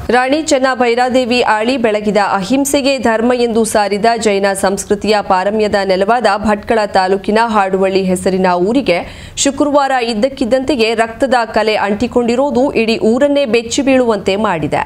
ರಾಣಿ ಚೆನ್ನಭೈರಾದೇವಿ ಆಳಿ ಬೆಳಗಿದ ಅಹಿಂಸೆಗೆ ಧರ್ಮ ಎಂದು ಸಾರಿದ ಜೈನ ಸಂಸ್ಕೃತಿಯ ಪಾರಮ್ಯದ ನೆಲವಾದ ಭಟ್ಕಳ ತಾಲೂಕಿನ ಹಾಡುವಳ್ಳಿ ಹೆಸರಿನ ಊರಿಗೆ ಶುಕ್ರವಾರ ಇದ್ದಕ್ಕಿದ್ದಂತೆಯೇ ರಕ್ತದ ಕಲೆ ಅಂಟಿಕೊಂಡಿರುವುದು ಇಡೀ ಊರನ್ನೇ ಬೆಚ್ಚಿ ಬೀಳುವಂತೆ ಮಾಡಿದೆ.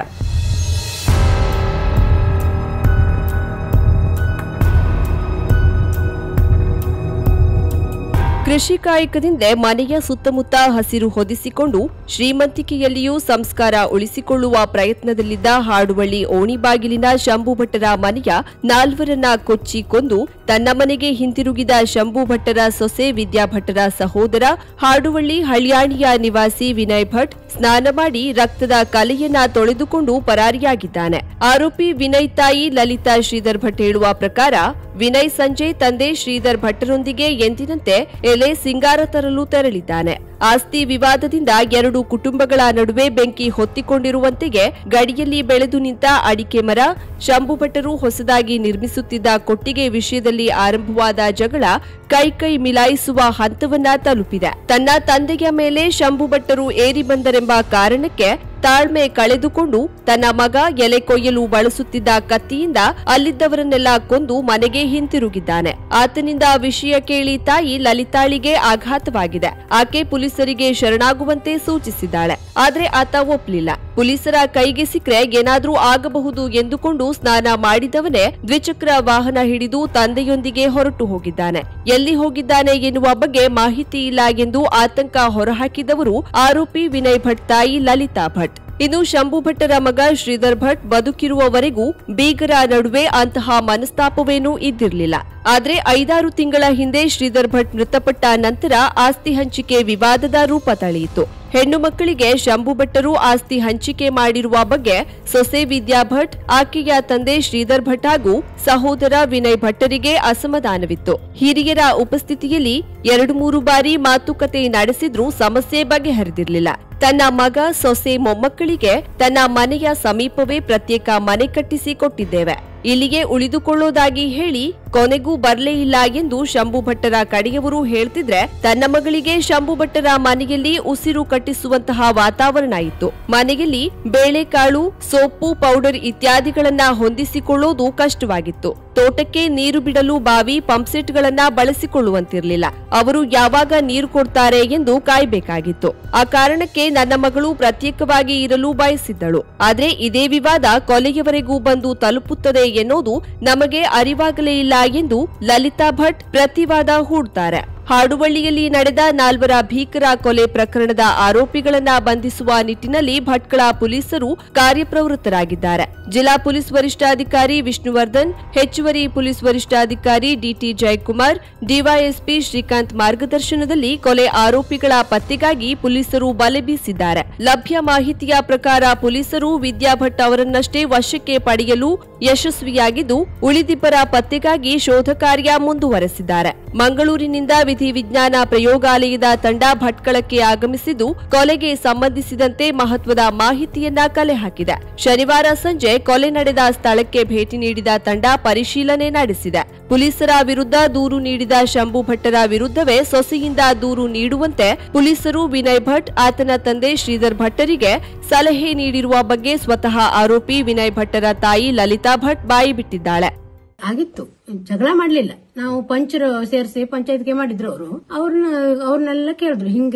ಕೃಷಿ ಕಾಯಕದಿಂದ ಮನೆಯ ಸುತ್ತಮುತ್ತ ಹಸಿರು ಹೊದಿಸಿಕೊಂಡು ಶ್ರೀಮಂತಿಕೆಯಲ್ಲಿಯೂ ಸಂಸ್ಕಾರ ಉಳಿಸಿಕೊಳ್ಳುವ ಪ್ರಯತ್ನದಲ್ಲಿದ್ದ ಹಾಡುವಳ್ಳಿ ಓಣಿಬಾಗಿಲಿನ ಶಂಭು ಭಟ್ಟರ ಮನೆಯ 4ರನ್ನ ಕೊಚ್ಚಿ ಕೊಂದು ತನ್ನ ಮನೆಗೆ ಹಿಂತಿರುಗಿದ ಶಂಭು ಭಟ್ಟರ ಸೊಸೆ ವಿದ್ಯಾ ಭಟ್ಟರ ಸಹೋದರ ಹಾಡುವಳ್ಳಿ ಹಳ್ಯಾಣಿಯ ನಿವಾಸಿ ವಿನಯ್ ಭಟ್ ಸ್ನಾನ ಮಾಡಿ ರಕ್ತದ ಕಲೆಯನ್ನ ತೊಳೆದುಕೊಂಡು ಪರಾರಿಯಾಗಿದ್ದಾನೆ. ಆರೋಪಿ ವಿನಯ್ ತಾಯಿ ಲಲಿತಾ ಶ್ರೀಧರ್ ಭಟ್ ಹೇಳುವ ಪ್ರಕಾರ ವಿನಯ್ ಸಂಜೆ ತಂದೆ ಶ್ರೀಧರ್ ಭಟ್ಟರೊಂದಿಗೆ ಎಂದಿನಂತೆ ಎಲೆ ಸಿಂಗಾರ ತರಲು ತೆರಳಿದ್ದಾನೆ. ಆಸ್ತಿ ವಿವಾದದಿಂದ 2 ಕುಟುಂಬಗಳ ನಡುವೆ ಬೆಂಕಿ ಹೊತ್ತಿಕೊಂಡಿರುವಂತೆಯೇ ಗಡಿಯಲ್ಲಿ ಬೆಳೆದು ನಿಂತ ಅಡಿಕೆ ಮರ, ಶಂಭು ಭಟ್ಟರು ಹೊಸದಾಗಿ ನಿರ್ಮಿಸುತ್ತಿದ್ದ ಕೊಟ್ಟಿಗೆ ವಿಷಯದಲ್ಲಿ ಆರಂಭವಾದ ಜಗಳ ಕೈ ಮಿಲಾಯಿಸುವ ಹಂತವನ್ನ ತಲುಪಿದೆ. ತನ್ನ ತಂದೆಯ ಮೇಲೆ ಶಂಭು ಭಟ್ಟರು ಏರಿ ಬಂದರೆಂಬ ಕಾರಣಕ್ಕೆ ತಾಳ್ಮೆ ಕಳೆದುಕೊಂಡು ತನ್ನ ಮಗ ಎಲೆ ಕೊಯ್ಯಲು ಬಳಸುತ್ತಿದ್ದ ಕತ್ತಿಯಿಂದ ಅಲ್ಲಿದ್ದವರನ್ನೆಲ್ಲ ಕೊಂದು ಮನೆಗೆ ಹಿಂತಿರುಗಿದ್ದಾನೆ. ಆತನಿಂದ ವಿಷಯ ಕೇಳಿ ತಾಯಿ ಲಲಿತಾಳಿಗೆ ಆಘಾತವಾಗಿದೆ. ಆಕೆ ಪೊಲೀಸರಿಗೆ ಶರಣಾಗುವಂತೆ ಸೂಚಿಸಿದ್ದಾಳೆ. ಆದ್ರೆ ಆತ ಒಪ್ಪಲಿಲ್ಲ. ಪೊಲೀಸರ ಕೈಗೆ ಸಿಕ್ಕರೆ ಏನಾದ್ರೂ ಆಗಬಹುದು ಎಂದುಕೊಂಡು ಸ್ನಾನ ಮಾಡಿದವನೇ ದ್ವಿಚಕ್ರ ವಾಹನ ಹಿಡಿದು ತಂದೆಯೊಂದಿಗೆ ಹೊರಟು ಹೋಗಿದ್ದಾನೆ. ಎಲ್ಲಿ ಹೋಗಿದ್ದಾನೆ ಎನ್ನುವ ಬಗ್ಗೆ ಮಾಹಿತಿ ಇಲ್ಲ ಎಂದು ಆತಂಕ ಹೊರಹಾಕಿದವರು ಆರೋಪಿ ವಿನಯ್ ಭಟ್ ತಾಯಿ ಲಲಿತಾ ಭಟ್. ಇನ್ನು ಶಂಭು ಭಟ್ಟರ ಮಗ ಶ್ರೀಧರ್ ಭಟ್ ಬದುಕಿರುವವರೆಗೂ ಬೀಗರ ನಡುವೆ ಅಂತಹ ಮನಸ್ತಾಪವೇನೂ ಇದ್ದಿರಲಿಲ್ಲ. ಆದ್ರೆ 5-6 ತಿಂಗಳ ಹಿಂದೆ ಶ್ರೀಧರ್ ಭಟ್ ಮೃತಪಟ್ಟ ನಂತರ ಆಸ್ತಿ ಹಂಚಿಕೆ ವಿವಾದದ ರೂಪ ತಳೆಯಿತು. ಹೆಣ್ಣು ಮಕ್ಕಳಿಗೆ ಶಂಭು ಭಟ್ಟರು ಆಸ್ತಿ ಹಂಚಿಕೆ ಮಾಡಿರುವ ಬಗ್ಗೆ ಸೊಸೆ ವಿದ್ಯಾ ಭಟ್, ಆಕೆಯ ತಂದೆ ಶ್ರೀಧರ್ ಭಟ್ ಹಾಗೂ ಸಹೋದರ ವಿನಯ್ ಭಟ್ಟರಿಗೆ ಅಸಮಾಧಾನವಿತ್ತು. ಹಿರಿಯರ ಉಪಸ್ಥಿತಿಯಲ್ಲಿ 2-3 ಬಾರಿ ಮಾತುಕತೆ ನಡೆಸಿದ್ರೂ ಸಮಸ್ಯೆ ಬಗೆಹರಿದಿರಲಿಲ್ಲ. ತನ್ನ ಮಗ, ಸೊಸೆ, ಮೊಮ್ಮಕ್ಕಳಿಗೆ ತನ್ನ ಮನೆಯ ಸಮೀಪವೇ ಪ್ರತ್ಯೇಕ ಮನೆ ಕಟ್ಟಿಸಿ ಕೊಟ್ಟಿದ್ದೇವೆ, ಇಲ್ಲಿಗೆ ಉಳಿದುಕೊಳ್ಳೋದಾಗಿ ಹೇಳಿ ಕೊನೆಗೂ ಬರಲೇ ಇಲ್ಲ ಎಂದು ಶಂಭು ಭಟ್ಟರ ಕಡೆಯವರು ಹೇಳ್ತಿದ್ರೆ, ತನ್ನ ಮಗಳಿಗೆ ಶಂಭು ಭಟ್ಟರ ಮನೆಯಲ್ಲಿ ಉಸಿರು ಕಟ್ಟಿಸುವಂತಹ ವಾತಾವರಣ ಇತ್ತು. ಮನೆಯಲ್ಲಿ ಬೇಳೆಕಾಳು, ಸೋಪು, ಪೌಡರ್ ಇತ್ಯಾದಿಗಳನ್ನ ಹೊಂದಿಸಿಕೊಳ್ಳೋದು ಕಷ್ಟವಾಗಿತ್ತು. ತೋಟಕ್ಕೆ ನೀರು ಬಿಡಲು ಬಾವಿ, ಪಂಪ್ಸೆಟ್ಗಳನ್ನ ಬಳಸಿಕೊಳ್ಳುವಂತಿರಲಿಲ್ಲ. ಅವರು ಯಾವಾಗ ನೀರು ಕೊಡ್ತಾರೆ ಎಂದು ಕಾಯಬೇಕಾಗಿತ್ತು. ಆ ಕಾರಣಕ್ಕೆ ನನ್ನ ಮಗಳು ಪ್ರತ್ಯೇಕವಾಗಿ ಇರಲು ಬಯಸಿದ್ದಳು. ಆದ್ರೆ ಇದೇ ವಿವಾದ ಕೊಲೆಯವರೆಗೂ ಬಂದು ತಲುಪುತ್ತದೆ ಎನ್ನುವುದು ನಮಗೆ ಅರಿವಾಗಲೇ ಇಲ್ಲ ಎಂದು ಲಲಿತಾ ಭಟ್ ಪ್ರತಿವಾದ ಹೂಡ್ತಾರೆ. ಹಾಡುವಳ್ಳಿಯಲ್ಲಿ ನಡೆದ 4ರ ಭೀಕರ ಕೊಲೆ ಪ್ರಕರಣದ ಆರೋಪಿಗಳನ್ನ ಬಂಧಿಸುವ ನಿಟ್ಟಿನಲ್ಲಿ ಭಟ್ಕಳ ಪೊಲೀಸರು ಕಾರ್ಯಪ್ರವೃತ್ತರಾಗಿದ್ದಾರೆ. ಜಿಲ್ಲಾ ಪೊಲೀಸ್ ವರಿಷ್ಠಾಧಿಕಾರಿ ವಿಷ್ಣುವರ್ಧನ್, ಹೆಚ್ಚುವರಿ ಪೊಲೀಸ್ ವರಿಷ್ಠಾಧಿಕಾರಿ ಡಿಟಿ ಜಯಕುಮಾರ್, ಡಿವೈಎಸ್ಪಿ ಶ್ರೀಕಾಂತ್ ಮಾರ್ಗದರ್ಶನದಲ್ಲಿ ಕೊಲೆ ಆರೋಪಿಗಳ ಪತ್ತೆಗಾಗಿ ಪೊಲೀಸರು ಬಲೆ ಬೀಸಿದ್ದಾರೆ. ಲಭ್ಯ ಮಾಹಿತಿಯ ಪ್ರಕಾರ ಪೊಲೀಸರು ವಿದ್ಯಾ ಭಟ್ ಅವರನ್ನಷ್ಟೇ ವಶಕ್ಕೆ ಪಡೆಯಲು ಯಶಸ್ವಿಯಾಗಿದ್ದು, ಉಳಿದಿಬ್ಬರ ಪತ್ತೆಗಾಗಿ ಶೋಧ ಕಾರ್ಯ ಮುಂದುವರೆಸಿದ್ದಾರೆ. ಮಂಗಳೂರಿನಿಂದ ವಿಧಿ ವಿಜ್ಞಾನ ಪ್ರಯೋಗಾಲಯದ ತಂಡ ಭಟ್ಕಳಕ್ಕೆ ಆಗಮಿಸಿದ್ದು, ಕೊಲೆಗೆ ಸಂಬಂಧಿಸಿದಂತೆ ಮಹತ್ವದ ಮಾಹಿತಿಯನ್ನ ಕಲೆ ಹಾಕಿದೆ. ಶನಿವಾರ ಸಂಜೆ ಕೊಲೆ ನಡೆದ ಸ್ಥಳಕ್ಕೆ ಭೇಟಿ ನೀಡಿದ ತಂಡ ಪರಿಶೀಲನೆ ನಡೆಸಿದೆ. ಪೊಲೀಸರ ವಿರುದ್ಧ ದೂರು ನೀಡಿದ ಶಂಭು ಭಟ್ಟರ ವಿರುದ್ಧವೇ ಸೊಸೆಯಿಂದ ದೂರು ನೀಡುವಂತೆ ಪೊಲೀಸರು ವಿನಯ್ ಭಟ್, ಆತನ ತಂದೆ ಶ್ರೀಧರ್ ಭಟ್ಟರಿಗೆ ಸಲಹೆ ನೀಡಿರುವ ಬಗ್ಗೆ ಸ್ವತಃ ಆರೋಪಿ ವಿನಯ್ ಭಟ್ಟರ ತಾಯಿ ಲಲಿತಾ ಭಟ್ ಬಾಯಿ ಬಿಟ್ಟಿದ್ದಾಳೆ. ಆಗಿತ್ತು, ಜಗಳ ಮಾಡ್ಲಿಲ್ಲ. ನಾವು ಪಂಚರು ಸೇರಿಸಿ ಪಂಚಾಯತ್ಗೆ ಮಾಡಿದ್ರು. ಅವ್ರನ್ನೆಲ್ಲ ಕೇಳಿದ್ರು, ಹಿಂಗೆ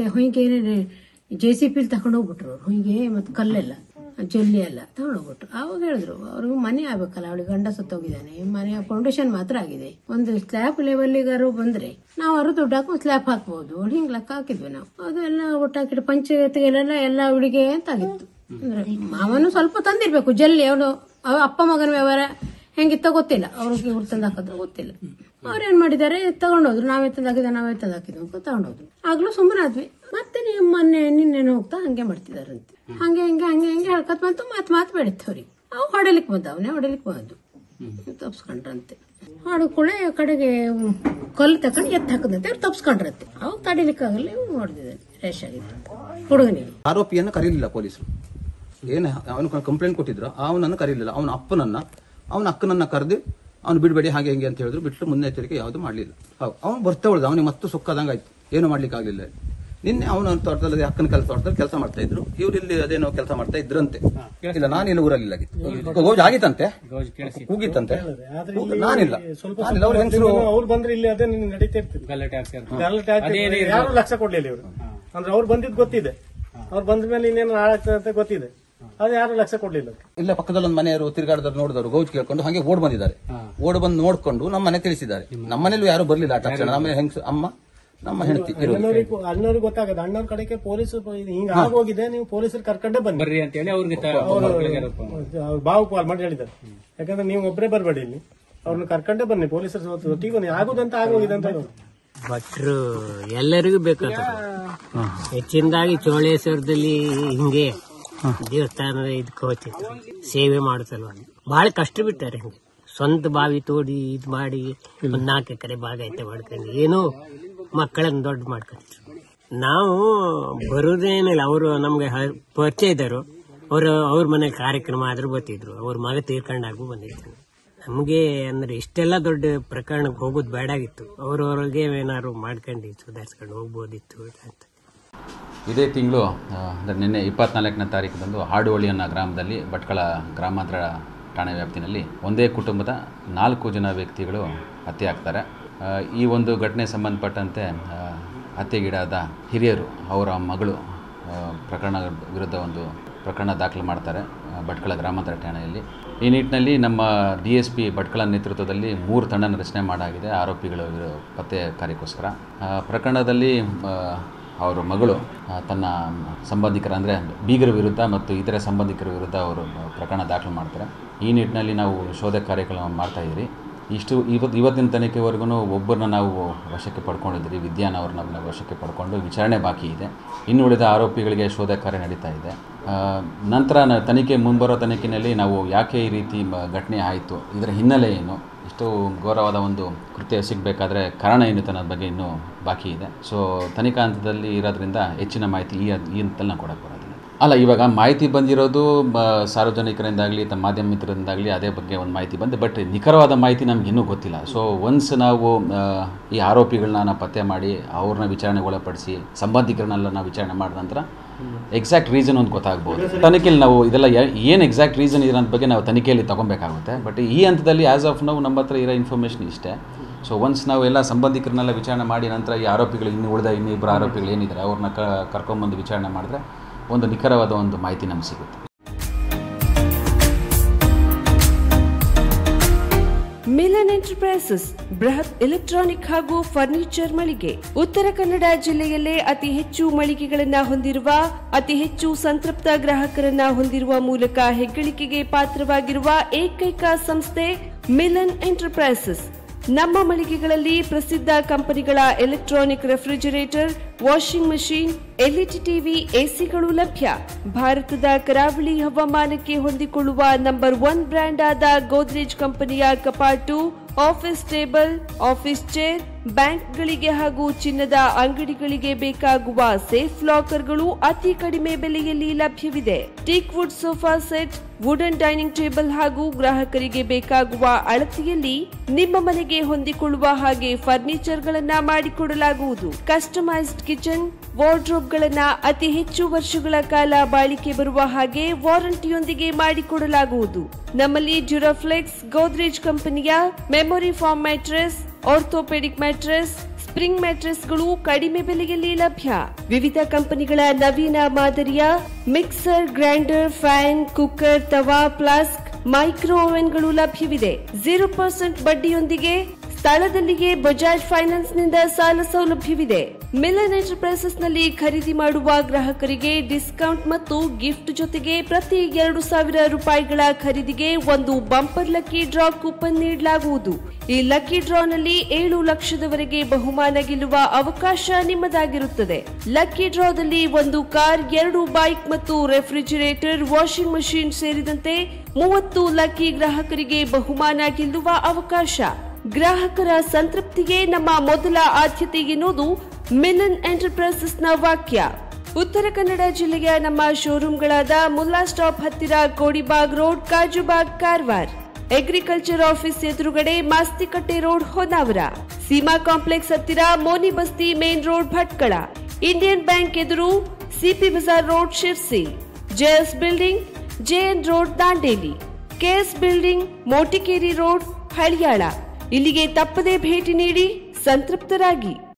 JCP ತಗೊಂಡು ಹೋಗ್ಬಿಟ್ರು. ಅವ್ರು ಹಿಂಗೆ ಮತ್ತೆ ಕಲ್ಲೆಲ್ಲ ಜಲ್ಲಿ ಎಲ್ಲ ತಗೊಂಡೋಗ್ಬಿಟ್ರು. ಅವಾಗ ಹೇಳಿದ್ರು, ಅವ್ರಿಗೂ ಮನೆ ಆಗ್ಬೇಕಲ್ಲ, ಅವಳಿಗೆ ಗಂಡ ಸತ್ತೋಗಿದ್ದಾನೆ, ಮನೆಯ ಫೌಂಡೇಶನ್ ಮಾತ್ರ ಆಗಿದೆ, ಒಂದು ಸ್ಲ್ಯಾಬ್ ಲೆವೆಲ್ಗಾರು ಬಂದ್ರೆ ನಾವು ಅವ್ರು ದುಡ್ಡು ಹಾಕಿ ಸ್ಲ್ಯಾಬ್ ಹಾಕ್ಬಹುದು. ಅವ್ಳು ಹಿಂಗ್ ಲೆಕ್ಕ ಹಾಕಿದ್ವಿ ನಾವು. ಅದೆಲ್ಲ ಒಟ್ಟಾಕಿಟ್ಟು ಪಂಚಾಯತ್ಗೆಲ್ಲ ಎಲ್ಲ ಅವಳಿಗೆ ಅಂತ ಆಗಿತ್ತು. ಅಂದ್ರೆ ಮಾವನು ಸ್ವಲ್ಪ ತಂದಿರ್ಬೇಕು ಜಲ್ಲಿ. ಅವಳು ಅಪ್ಪ ಮಗನ ವ್ಯವಹಾರ ಹೆಂಗಿತ್ತ ಗೊತ್ತಿಲ್ಲ, ಅವ್ರಿಗೆ ಇವ್ರು ತಂದು ಹಾಕಿದ್ರು ಗೊತ್ತಿಲ್ಲ. ಅವ್ರೇನ್ ಮಾಡಿದಾರೆ, ತಗೊಂಡೋದ್ರು. ನಾವೇ ತಂದಾಕಿದ್ವಿ ಅಂತ ತಗೊಂಡೋದ್ರು. ಆಗ್ಲೂ ಸುಮ್ಮನೆ ಆದ್ವಿ. ಮತ್ತೆ ನೀವು ನಿನ್ನೇನು ಹೋಗ್ತಾ ಹಂಗೆ ಮಾಡ್ತಿದಾರಂತೆ. ಹಂಗೆ ಹೇಳ್ಕತ್ ಬಂತು. ಮಾತು ಬೇಡಿತ್ತು ಅವ್ರಿಗೆ. ಅವ್ ಹೊಡಲಿಕ್ಕೆ ಬಂದು ತಪ್ಸ್ಕೊಂಡ್ರಂತೆ. ಹೊಡಕುಳೆ ಕಡೆಗೆ ಕಲ್ಲು ತಕೊಂಡು ಎತ್ತ ಹಾಕದಂತೆ ಅವ್ರು ತಪ್ಸ್ಕೊಂಡ್ರಂತೆ. ಅವಾಗ ತಡಿಲಿಕ್ಕಾಗಲ್ಲ, ಹೊಡೆದಿದ್ದಾನೆ. ರೇಷ್ ಆಗಿತ್ತು ಹುಡುಗನಿಗೆ. ಆರೋಪಿಯನ್ನು ಕರೀಲಿಲ್ಲ ಪೊಲೀಸರು. ಏನು ಅವನು ಕಂಪ್ಲೇಂಟ್ ಕೊಟ್ಟಿದ್ರು, ಅವನನ್ನು ಕರೀಲಿಲ್ಲ. ಅವನ ಅಕ್ಕನನ್ನ ಕರೆದು ಅವ್ನು ಬಿಡಬೇಡಿ ಹಾಗೆ ಹೆಂಗೆ ಅಂತ ಹೇಳಿದ್ರು. ಬಿಟ್ಟು ಮುನ್ನೆಚ್ಚರಿಕೆ ಯಾವುದು ಮಾಡಲಿಲ್ಲ. ಅವನು ಬರ್ತಾ ಉಳಿದ. ಅವನಿಗೆ ಮತ್ತೆ ಸುಕ್ಕದಂಗಾಯ್ತು, ಏನು ಮಾಡ್ಲಿಕ್ಕೆ ಆಗ್ಲಿಲ್ಲ. ನಿನ್ನೆ ಅವನ ತೋಟದಲ್ಲಿ ಅಕ್ಕನ ತೋಟದಲ್ಲಿ ಕೆಲಸ ಮಾಡ್ತಾ ಇದ್ರು, ಇವ್ರು ಇಲ್ಲಿ ಅದೇನೋ ಕೆಲಸ ಮಾಡ್ತಾ ಇದ್ರಂತೆ. ಇಲ್ಲ, ನಾನಿಲ್ಲ, ಊರಲ್ಲಿ ಗೌಜ್ ಆಗಿತ್ತಂತೆ, ಕೂಗಿತ್ತಂತೆ, ನಾನಿಲ್ಲ. ಅವ್ರ ಹೆಂಗಸರು ಅವ್ರು ಬಂದ್ರೆ ಇಲ್ಲಿ ಅದೇ ನಡೀತಾ ಇರ್ತಿದ್ರು, ಯಾರು ಲಕ್ಷ ಕೊಡ್ಲಿಲ್ಲ ಇವರು. ಅಂದ್ರೆ ಅವ್ರು ಬಂದಿದ್ ಗೊತ್ತಿದೆ, ಅವ್ರು ಬಂದ ಮೇಲೆ ಇನ್ನೇನು ಹಾಳಾಗ್ತದೆ ಅಂತ ಗೊತ್ತಿದೆ, ಅದು ಯಾರು ಲಕ್ಷ ಕೊಡ್ಲಿಲ್ಲ. ಇಲ್ಲ, ಪಕ್ಕದಲ್ಲಿ ಒಂದು ಮನೆಯವರು ತಿರುಗಾಡದವ್ರು ನೋಡಿದವರು ಗೌಜ್ ಕೇಳ್ಕೊಂಡು ಹಾಗೆ ಓಡ್ ಬಂದಿದ್ದಾರೆ. ಓಡ್ ಬಂದು ನೋಡ್ಕೊಂಡು ನಮ್ಮ ಮನೆ ತಿಳಿಸಿದ್ದಾರೆ. ನಮ್ಮ ಮನೇಲೂ ಯಾರು ಬರ್ಲಿಲ್ಲ ಆ ತಕ್ಷಣ. ನಮ್ಮ ಹೆಂಗಸು ಅಮ್ಮ, ನಮ್ಮ ಹೆಂಡತಿ, ಅಣ್ಣವ್ರಿಗೆ ಗೊತ್ತಾಗದ, ಅಣ್ಣವ್ರ ಕಡೆಗೆ ಪೊಲೀಸ್ ಹಿಂಗ ಆಗೋಗಿದೆ, ನೀವು ಪೊಲೀಸರು ಕರ್ಕೊಂಡೇ ಬರ್ರಿ ಅಂತ ಹೇಳಿ ಅವ್ರಿಗೆ ಬಾವು ಕಾಲ್ ಮಾಡಿ ಹೇಳಿದ್ದಾರೆ. ಯಾಕಂದ್ರೆ ನೀವು ಒಬ್ಬರೇ ಬರ್ಬೇಡಿ, ಇಲ್ಲಿ ಅವ್ರನ್ನ ಕರ್ಕೊಂಡೇ ಬನ್ನಿ, ಪೊಲೀಸರು ಒಟ್ಟಿಗೆ ಬನ್ನಿ, ಆಗುದಂತ ಆಗೋಗಿದೆ ಅಂತ. ಭಟ್ರು ಎಲ್ಲರಿಗೂ ಬೇಕಾಗ್ತದೆ. ಹೆಚ್ಚಿನದಾಗಿ ಚೋಳೇಶ್ವರದಲ್ಲಿ ಹಿಂಗೆ ದೇವಸ್ಥಾನದ ಇದಕ್ಕೆ ಹೋಗ್ತಿದ್ರು, ಸೇವೆ ಮಾಡುತ್ತಲ್ವ, ಬಹಳ ಕಷ್ಟ ಬಿಟ್ಟಾರೆ. ಹಿಂಗೆ ಸ್ವಂತ ಬಾವಿ ತೋಡಿ ಇದು ಮಾಡಿ ಒಂದ್ 4 ಎಕರೆ ಭಾಗ ಐತೆ ಮಾಡ್ಕೊಂಡು ಏನೋ ಮಕ್ಕಳನ್ನ ದೊಡ್ಡ ಮಾಡ್ಕೊಂಡಿದ್ರು. ನಾವು ಬರೋದೇನಿಲ್ಲ, ಅವರು ನಮ್ಗೆ ಪರಿಚಯ ಇದ್ದರು. ಅವ್ರ ಮನೆ ಕಾರ್ಯಕ್ರಮ ಆದ್ರೂ ಬರ್ತಿದ್ರು, ಅವ್ರ ಮಗ ತೀರ್ಕೊಂಡಾಗೂ ಬಂದಿದ್ರು. ನಮ್ಗೆ ಅಂದ್ರೆ ಇಷ್ಟೆಲ್ಲ ದೊಡ್ಡ ಪ್ರಕರಣಕ್ಕೆ ಹೋಗೋದು ಬೇಡಾಗಿತ್ತು, ಅವ್ರವ್ರಿಗೆ ಏನಾದ್ರು ಮಾಡ್ಕೊಂಡು ಸುಧಾರಿಸ್ಕೊಂಡು ಹೋಗ್ಬೋದಿತ್ತು ಅಂತ. ಇದೇ ತಿಂಗಳು ಅಂದರೆ ನಿನ್ನೆ 24ನೇ ತಾರೀಕಿನಂದು ಹಾಡುವಳ್ಳಿ ಅನ್ನೋ ಗ್ರಾಮದಲ್ಲಿ ಭಟ್ಕಳ ಗ್ರಾಮಾಂತರ ಠಾಣೆ ವ್ಯಾಪ್ತಿನಲ್ಲಿ ಒಂದೇ ಕುಟುಂಬದ 4 ಜನ ವ್ಯಕ್ತಿಗಳು ಹತ್ಯೆ ಆಗ್ತಾರೆ. ಈ ಒಂದು ಘಟನೆ ಸಂಬಂಧಪಟ್ಟಂತೆ ಹತ್ಯೆಗೀಡಾದ ಹಿರಿಯರು ಅವರ ಮಗಳು ಪ್ರಕರಣ ವಿರುದ್ಧ ಒಂದು ಪ್ರಕರಣ ದಾಖಲು ಮಾಡ್ತಾರೆ ಭಟ್ಕಳ ಗ್ರಾಮಾಂತರ ಠಾಣೆಯಲ್ಲಿ. ಈ ನಿಟ್ಟಿನಲ್ಲಿ ನಮ್ಮ DSP ಭಟ್ಕಳ ನೇತೃತ್ವದಲ್ಲಿ 3 ತಂಡನ ರಚನೆ ಮಾಡಾಗಿದೆ ಆರೋಪಿಗಳ ಪತ್ತೆ ಕಾರ್ಯಕ್ಕೋಸ್ಕರ. ಪ್ರಕರಣದಲ್ಲಿ ಅವರ ಮಗಳು ತನ್ನ ಸಂಬಂಧಿಕರ ಅಂದರೆ ಬೀಗರ ವಿರುದ್ಧ ಮತ್ತು ಇತರೆ ಸಂಬಂಧಿಕರ ವಿರುದ್ಧ ಅವರು ಪ್ರಕರಣ ದಾಖಲು ಮಾಡ್ತಾರೆ. ಈ ನಿಟ್ಟಿನಲ್ಲಿ ನಾವು ಶೋಧ ಕಾರ್ಯಕ್ರಮ ಮಾಡ್ತಾಯಿದ್ದೀರಿ. ಇವತ್ತಿನ ತನಿಖೆವರೆಗೂ ಒಬ್ಬರನ್ನ ನಾವು ವಶಕ್ಕೆ ಪಡ್ಕೊಂಡಿದ್ದೀರಿ, ವಿದ್ಯಾನ ಅವ್ರನ್ನ ವಶಕ್ಕೆ ಪಡ್ಕೊಂಡು ವಿಚಾರಣೆ ಬಾಕಿ ಇದೆ. ಇನ್ನು ಉಳಿದ ಆರೋಪಿಗಳಿಗೆ ಶೋಧ ಕಾರ್ಯ ನಡೀತಾ ಇದೆ. ನಂತರ ಮುಂಬರೋ ತನಿಖೆಯಲ್ಲಿ ನಾವು ಯಾಕೆ ಈ ರೀತಿ ಘಟನೆ ಆಯಿತು, ಇದರ ಹಿನ್ನೆಲೆ ಏನು, ಇಷ್ಟು ಘೋರವಾದ ಒಂದು ಕೃತ್ಯ ಸಿಗಬೇಕಾದ್ರೆ ಕಾರಣ ಏನು ಅನ್ನೋದ್ರ ಬಗ್ಗೆ ಇನ್ನೂ ಬಾಕಿ ಇದೆ. ಸೊ ತನಿಖಾ ಹಂತದಲ್ಲಿ ಇರೋದ್ರಿಂದ ಹೆಚ್ಚಿನ ಮಾಹಿತಿ ಈ ಹಂತದಲ್ಲಿ ನಾವು ಕೊಡೋಕ್ಕೆ ಬರೋದಿಲ್ಲ. ಅಲ್ಲ, ಇವಾಗ ಮಾಹಿತಿ ಬಂದಿರೋದು ಸಾರ್ವಜನಿಕರಿಂದಾಗಲಿ ತಮ್ಮ ಮಾಧ್ಯಮ ಮಿತ್ರರಿಂದಾಗಲಿ ಅದೇ ಬಗ್ಗೆ ಒಂದು ಮಾಹಿತಿ ಬಂದು, ಬಟ್ ನಿಖರವಾದ ಮಾಹಿತಿ ನಮ್ಗೆ ಇನ್ನೂ ಗೊತ್ತಿಲ್ಲ. ಸೊ ಒನ್ಸ್ ನಾವು ಈ ಆರೋಪಿಗಳನ್ನ ಪತ್ತೆ ಮಾಡಿ ಅವ್ರನ್ನ ವಿಚಾರಣೆಗೊಳಪಡಿಸಿ ಸಂಬಂಧಿಕರನ್ನೆಲ್ಲ ನಾವು ವಿಚಾರಣೆ ಮಾಡಿದ ನಂತರ ಎಕ್ಸಾಕ್ಟ್ ರೀಸನ್ ಒಂದು ಗೊತ್ತಾಗ್ಬೋದು. ತನಿಖೆಯಲ್ಲಿ ನಾವು ಇದೆಲ್ಲ ಏನು ಎಕ್ಸಾಕ್ಟ್ ರೀಸನ್ ಇರೋ ಬಗ್ಗೆ ನಾವು ತನಿಖೆಯಲ್ಲಿ ತೊಗೊಬೇಕಾಗುತ್ತೆ. ಬಟ್ ಈ ಹಂತದಲ್ಲಿ ಆ್ಯಸ್ ಆಫ್ ನಾವು ನಮ್ಮ ಹತ್ರ ಇರೋ ಇನ್ಫಾರ್ಮೇಷನ್ ಇಷ್ಟೇ. ಸೊ ಒನ್ಸ್ ನಾವು ಎಲ್ಲ ಸಂಬಂಧಿಕರನ್ನೆಲ್ಲ ವಿಚಾರಣೆ ಮಾಡಿ ನಂತರ ಈ ಆರೋಪಿಗಳು ಇನ್ನಿಬ್ಬರು ಆರೋಪಿಗಳು ಏನಿದ್ದಾರೆ ಅವ್ರನ್ನ ಕರ್ಕೊಂಬಂದು ವಿಚಾರಣೆ ಮಾಡಿದ್ರೆ ಒಂದು ನಿಖರವಾದ ಒಂದು ಮಾಹಿತಿ ನಮ್ಗೆ ಸಿಗುತ್ತೆ. ಮಿಲನ್ ಎಂಟರ್ಪ್ರೈಸಸ್ ಬೃಹತ್ ಎಲೆಕ್ಟ್ರಾನಿಕ್ ಹಾಗೂ ಫರ್ನಿಚರ್ ಮಳಿಗೆ. ಉತ್ತರ ಕನ್ನಡ ಜಿಲ್ಲೆಯಲ್ಲೇ ಅತಿ ಹೆಚ್ಚು ಮಳಿಗೆಗಳನ್ನ ಹೊಂದಿರುವ, ಅತಿ ಹೆಚ್ಚು ಸಂತೃಪ್ತ ಗ್ರಾಹಕರನ್ನ ಹೊಂದಿರುವ ಮೂಲಕ ಹೆಗ್ಗಳಿಕೆಗೆ ಪಾತ್ರವಾಗಿರುವ ಏಕೈಕ ಸಂಸ್ಥೆ ಮಿಲನ್ ಎಂಟರ್ಪ್ರೈಸಸ್. ನಮ್ಮ ಮಳಿಗೆಗಳಲ್ಲಿ ಪ್ರಸಿದ್ಧ ಕಂಪನಿಗಳ electronic refrigerator, washing machine, LED TV, ಎಸಿಗಳು ಲಭ್ಯ. ಭಾರತದ ಕರಾವಳಿ ಹವಾಮಾನಕ್ಕೆ ಹೊಂದಿಕೊಳ್ಳುವ ನಂಬರ್ 1 ಬ್ರ್ಯಾಂಡ್ ಆದ ಗೋದ್ರೇಜ್ ಕಂಪನಿಯ ಕಪಾಟು, ಆಫೀಸ್ ಟೇಬಲ್, ಆಫೀಸ್ ಚೇರ್, ಬ್ಯಾಂಕ್ಗಳಿಗೆ ಹಾಗೂ ಚಿನ್ನದ ಅಂಗಡಿಗಳಿಗೆ ಬೇಕಾಗುವ ಸೇಫ್ ಲಾಕರ್ಗಳು ಅತಿ ಕಡಿಮೆ ಬೆಲೆಯಲ್ಲಿ ಲಭ್ಯವಿದೆ. Teak wood sofa set, wooden dining table ಹಾಗೂ ಗ್ರಾಹಕರಿಗೆ ಬೇಕಾಗುವ ಅಳತೆಯಲ್ಲಿ ನಿಮ್ಮ ಮನೆಗೆ ಹೊಂದಿಕೊಳ್ಳುವ ಹಾಗೆ ಫರ್ನಿಚರ್ಗಳನ್ನ ಮಾಡಿಕೊಡಲಾಗುವುದು. ಕಸ್ಟಮೈಸ್ಡ್ ಕಿಚನ್, ವಾರ್ಡ್ರೋಬ್ಗಳನ್ನ ಅತಿ ಹೆಚ್ಚು ವರ್ಷಗಳ ಕಾಲ ಬಾಳಿಕೆ ಬರುವ ಹಾಗೆ ವಾರಂಟಿಯೊಂದಿಗೆ ಮಾಡಿಕೊಡಲಾಗುವುದು. ನಮ್ಮಲ್ಲಿ ಡ್ಯೂರಾಫ್ಲೆಕ್ಸ್, ಗೋದ್ರೇಜ್ ಕಂಪನಿಯ memory foam mattress, orthopedic mattress, spring ಮ್ಯಾಟ್ರೆಸ್ಗಳು ಕಡಿಮೆ ಬೆಲೆಯಲ್ಲಿ ಲಭ್ಯ. ವಿವಿಧ ಕಂಪನಿಗಳ ನವೀನ ಮಾದರಿಯ mixer, grinder, fan, cooker, tawa, flask, micro ಓವೆನ್ಗಳು ಲಭ್ಯವಿದೆ. 0% ಬಡ್ಡಿಯೊಂದಿಗೆ ಸ್ಥಳದಲ್ಲಿಯೇ ಬಜಾಜ್ ಫೈನಾನ್ಸ್ ನಿಂದ ಸಾಲ ಸೌಲಭ್ಯವಿದೆ. ಮಿಲನ್ ಎಂಟರ್ಪ್ರೈಸಸ್ ನಲ್ಲಿ ಖರೀದಿ ಮಾಡುವ ಗ್ರಾಹಕರಿಗೆ ಡಿಸ್ಕೌಂಟ್ ಮತ್ತು ಗಿಫ್ಟ್ ಜೊತೆಗೆ ಪ್ರತಿ 2,000 ರೂಪಾಯಿಗಳ ಖರೀದಿಗೆ ಒಂದು ಬಂಪರ್ ಲಕ್ಕಿ ಡ್ರಾ ಕೂಪನ್ ನೀಡಲಾಗುವುದು. ಈ ಲಕ್ಕಿ ಡ್ರಾನಲ್ಲಿ 7 ಲಕ್ಷದವರೆಗೆ ಬಹುಮಾನ ಗೆಲ್ಲುವ ಅವಕಾಶ ನಿಮ್ಮದಾಗಿರುತ್ತದೆ. ಲಕ್ಕಿ ಡ್ರಾದಲ್ಲಿ 1 ಕಾರ್, 2 ಬೈಕ್ ಮತ್ತು ರೆಫ್ರಿಜರೇಟರ್, ವಾಷಿಂಗ್ ಮಷೀನ್ ಸೇರಿದಂತೆ 30 ಲಕ್ಕಿ ಗ್ರಾಹಕರಿಗೆ ಬಹುಮಾನ ಗೆಲ್ಲುವ ಅವಕಾಶ. ಗ್ರಾಹಕರ ಸಂತೃಪ್ತಿಗೆ ನಮ್ಮ ಮೊದಲ ಆದ್ಯತೆ ಎನ್ನುವುದು ಮಿಲನ್ ಎಂಟರ್ಪ್ರೈಸಸ್ನ ವಾಕ್ಯ. ಉತ್ತರ ಕನ್ನಡ ಜಿಲ್ಲೆಯ ನಮ್ಮ ಶೋರೂಮ್ಗಳಾದ ಮುಲ್ಲಾ ಸ್ಟಾಪ್ ಹತ್ತಿರ Kodibag road, Kajubag, Karwar. Agriculture office ಎದುರುಗಡೆ ಮಾಸ್ತಿಕಟ್ಟೆ ರೋಡ್, ಹೊನ್ನಾವರ. ಸೀಮಾ ಕಾಂಪ್ಲೆಕ್ಸ್ ಹತ್ತಿರ ಮೋನಿ ಬಸ್ತಿ ಮೇನ್ ರೋಡ್, ಭಟ್ಕಳ. ಇಂಡಿಯನ್ ಬ್ಯಾಂಕ್ ಎದುರು, CP Bazar road Sirsi, JS building, JN road Dandeli, KS building, Motikeri road Haliyal. ಇಲ್ಲಿಗೆ ತಪ್ಪದೇ ಭೇಟಿ ನೀಡಿ ಸಂತೃಪ್ತರಾಗಿ.